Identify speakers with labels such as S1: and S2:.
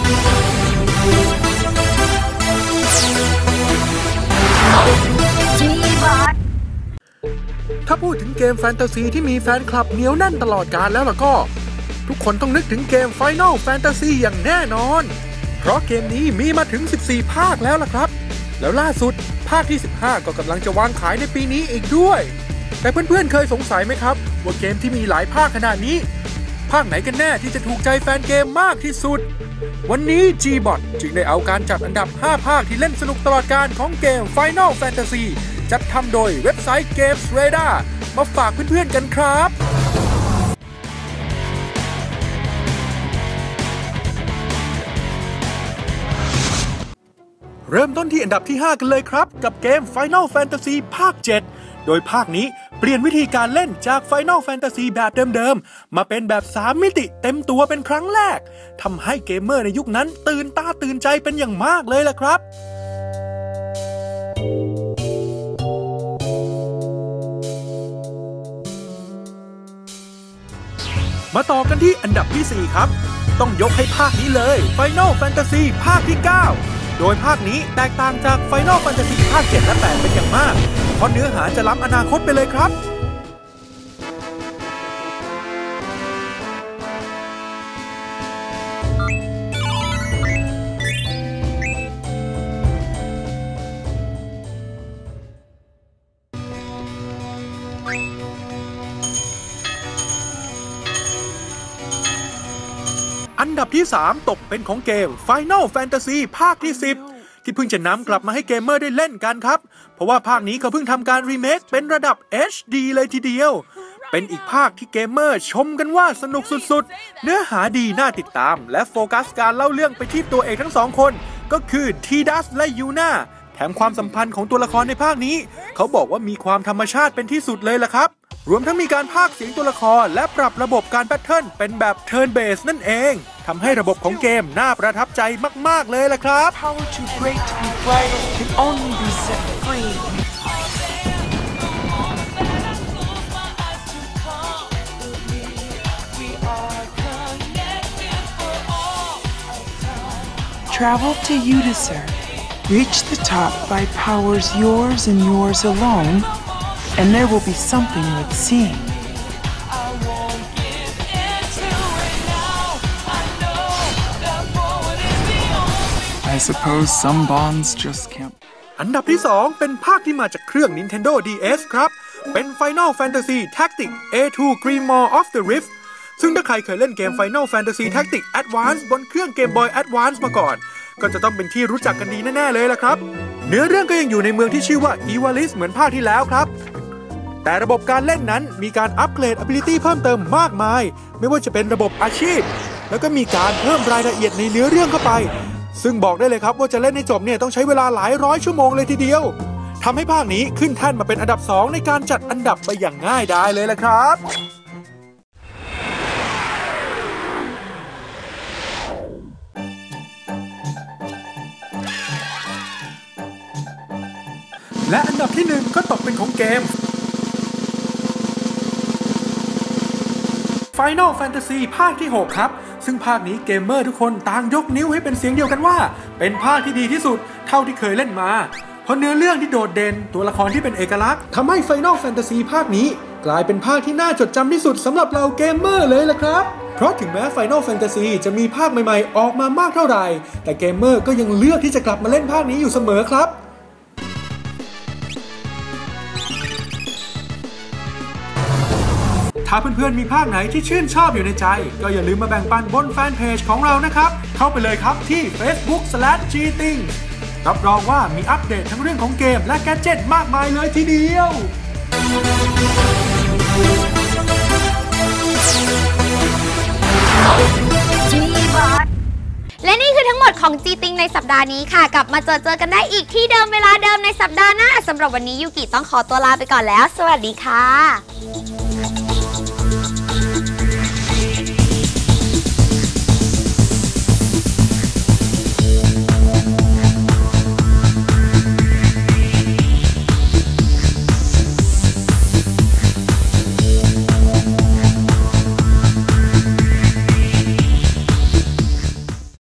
S1: ถ้าพูดถึงเกมแฟนตาซีที่มีแฟนคลับเหนียวแน่นตลอดกาลแล้วล่ะก็ทุกคนต้องนึกถึงเกม Final Fantasy อย่างแน่นอนเพราะเกมนี้มีมาถึง14ภาคแล้วล่ะครับแล้วล่าสุดภาคที่15ก็กำลังจะวางขายในปีนี้อีกด้วยแต่เพื่อนๆเคยสงสัยไหมครับว่าเกมที่มีหลายภาคขนาดนี้ภาคไหนกันแน่ที่จะถูกใจแฟนเกมมากที่สุดวันนี้ G-Bot จึงได้เอาการจัดอันดับ5ภาคที่เล่นสนุกตลอดกาลของเกม Final Fantasy จัดทำโดยเว็บไซต์ Games Radar มาฝากเพื่อนๆกันครับเริ่มต้นที่อันดับที่5กันเลยครับกับเกม Final Fantasy ภาค 7 โดยภาคนี้เปลี่ยนวิธีการเล่นจาก Final Fantasy แบบเดิมๆมาเป็นแบบ3มิติเต็มตัวเป็นครั้งแรกทำให้เกมเมอร์ในยุคนั้นตื่นตาตื่นใจเป็นอย่างมากเลยล่ะครับมาต่อกันที่อันดับที่4ครับต้องยกให้ภาคนี้เลย Final Fantasy ภาคที่9โดยภาคนี้แตกต่างจาก Final Fantasy ภาค7และ8เป็นอย่างมากเพราะเนื้อหาจะล้ำอนาคตไปเลยครับอันดับที่3ตกเป็นของเกม Final Fantasy ภาคที่10ที่เพิ่งจะนำกลับมาให้เกมเมอร์ได้เล่นกันครับเพราะว่าภาคนี้เขาเพิ่งทำการรีเมคเป็นระดับ HD เลยทีเดียวเป็นอีกภาคที่เกมเมอร์ชมกันว่าสนุกสุดๆเนื้อหาดีน่าติดตามและโฟกัสการเล่าเรื่องไปที่ตัวเอกทั้งสองคนก็คือทีดัสและยูน่าแถมความสัมพันธ์ของตัวละครในภาคนี้เขาบอกว่ามีความธรรมชาติเป็นที่สุดเลยล่ะครับรวมทั้งมีการพากย์เสียงตัวละครและปรับระบบการแพทเทิร์นเป็นแบบ Turn Based นั่นเองทำให้ระบบของเกมน่าประทับใจมากๆเลยล่ะครับ
S2: Travel to Udisar. Reach the top by powers yours and yours alone, and there will be something worth seeing. I suppose some bonds just can't.
S1: อันดับที่2เป็นภาคที่มาจากเครื่อง Nintendo DS ครับเป็น Final Fantasy Tactics A2 Grimoire of the Rift ซึ่งถ้าใครเคยเล่นเกม Final Fantasy Tactics Advance บนเครื่อง Game Boy Advance มาก่อนก็จะต้องเป็นที่รู้จักกันดีแน่ๆเลยล่ะครับเนื้อเรื่องก็ยังอยู่ในเมืองที่ชื่อว่า Ivalice เหมือนภาคที่แล้วครับแต่ระบบการเล่นนั้นมีการอัปเกรด ability เพิ่มเติมมากมายไม่ว่าจะเป็นระบบอาชีพแล้วก็มีการเพิ่มรายละเอียดในเนื้อเรื่องเข้าไปซึ่งบอกได้เลยครับว่าจะเล่นให้จบเนี่ยต้องใช้เวลาหลายร้อยชั่วโมงเลยทีเดียวทำให้ภาคนี้ขึ้นแท่นมาเป็นอันดับ2ในการจัดอันดับไปอย่างง่ายดายเลยล่ะครับและอันดับที่1ก็ตกเป็นของเกม Final Fantasy ภาคที่6ครับซึ่งภาคนี้เกมเมอร์ทุกคนต่างยกนิ้วให้เป็นเสียงเดียวกันว่าเป็นภาคที่ดีที่สุดเท่าที่เคยเล่นมาเพราะเนื้อเรื่องที่โดดเด่นตัวละครที่เป็นเอกลักษณ์ทำให้ Final Fantasy ภาคนี้กลายเป็นภาคที่น่าจดจำที่สุดสำหรับเราเกมเมอร์เลยล่ะครับเพราะถึงแม้ Final Fantasy จะมีภาคใหม่ๆออกมามากเท่าไหร่แต่เกมเมอร์ก็ยังเลือกที่จะกลับมาเล่นภาคนี้อยู่เสมอครับถ้าเพื่อนๆมีภาคไหนที่ชื่นชอบอยู่ในใจก็อย่าลืมมาแบ่งปันบนแฟนเพจของเรานะครับเข้าไปเลยครับที่ Facebook/gting รับรองว่ามีอัปเดตทั้งเรื่องของเกมและแกดเจ็ตมากมายเลยทีเดียว
S3: และนี่คือทั้งหมดของ G-Ting ในสัปดาห์นี้ค่ะกลับมาเจอกันได้อีกที่เดิมเวลาเดิมในสัปดาห์หน้าสำหรับวันนี้ยูกิต้องขอตัวลาไปก่อนแล้วสวัสดีค่ะ